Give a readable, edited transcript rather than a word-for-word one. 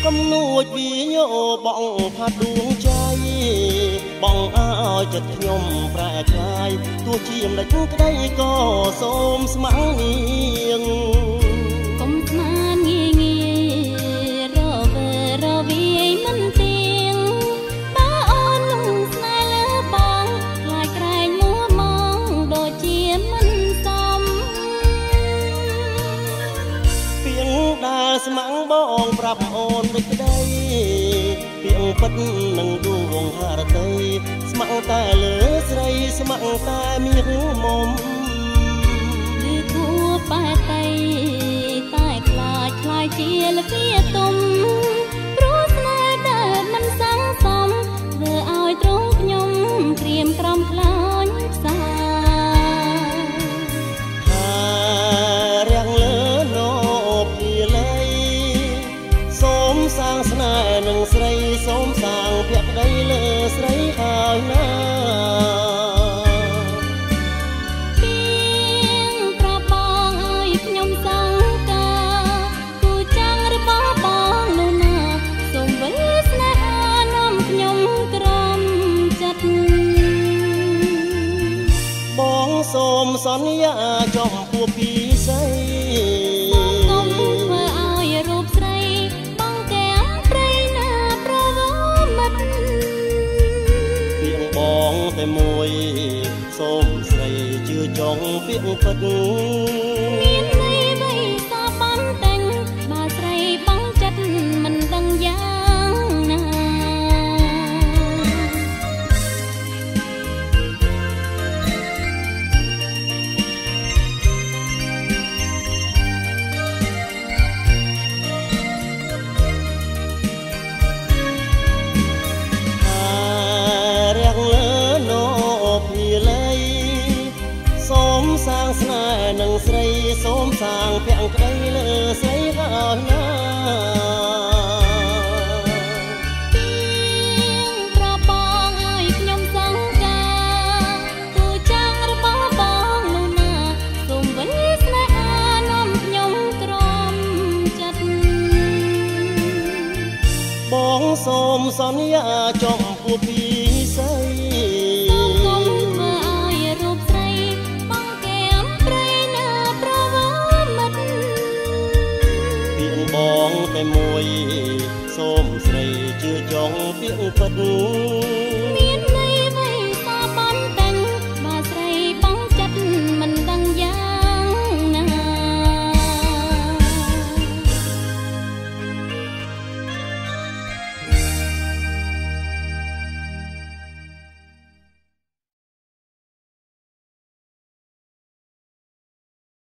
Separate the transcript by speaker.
Speaker 1: កំនួចវាយោបងផាត់ដួងใจបងឲ្យចិត្តខ្ញុំប្រែក្លាយទោះជាមិនក្តីក៏សូមស្ម័គ្រនាង
Speaker 2: កុំស្មានងាយងាយរវើរវាយមិនទៀងបើអូនលងស្នេហ៍លើបងខ្លាចក្រែងមួមងដូចជាមិនសម
Speaker 1: ពីងដែលស្ម័គ្របងប្រាប់អូនដូចក្តីពីងពិតនឹងដួងហរតីស្ម័គ្រតែលើស្រីស្ម័គ្រតែមាសមុំ
Speaker 2: ឬគួបែកតែខ្លាចជាលវាទុំព្រោះស្នេហ៍ដែលមិនសង្សំធ្វើឲ្យទ្រង់ខ្ញុំព្រាមក្រំខ្លាញ់ផ្សា
Speaker 1: ថារាំងលើណូពីលៃសូមសាងស្នេហ៍នឹងស្រីសូមសាងភក្តីលើស្រីហើយណាសូមសន្យាចំពោះពីស្រី
Speaker 2: សូមធ្វើឲ្យរូបស្រីបងទាំងព្រៃណាប្រវមិត្ត
Speaker 1: ពាក្យបងតែមួយសូមស្រីជឿចង់ពាក្យពិត
Speaker 2: មានន័យអ្វីសោះបានតែងបើស្រីបងចិត្តមិនដឹងយ៉ាងណា
Speaker 1: សូមសាងស្នេហ៍នឹងស្រីសូមសាងភក្តីលើស្រីហើយណា
Speaker 2: ប្របងឲ្យខ្ញុំសង្ការគូចាំងរបស់បងនោះណាសូមវិលស្នេហានាំខ្ញុំក្រំចិត្ត
Speaker 1: បងសូមសន្យាចំពោះពីស្រីបងតែមួយសូមស្រីជឿចង់ពាក្យពិត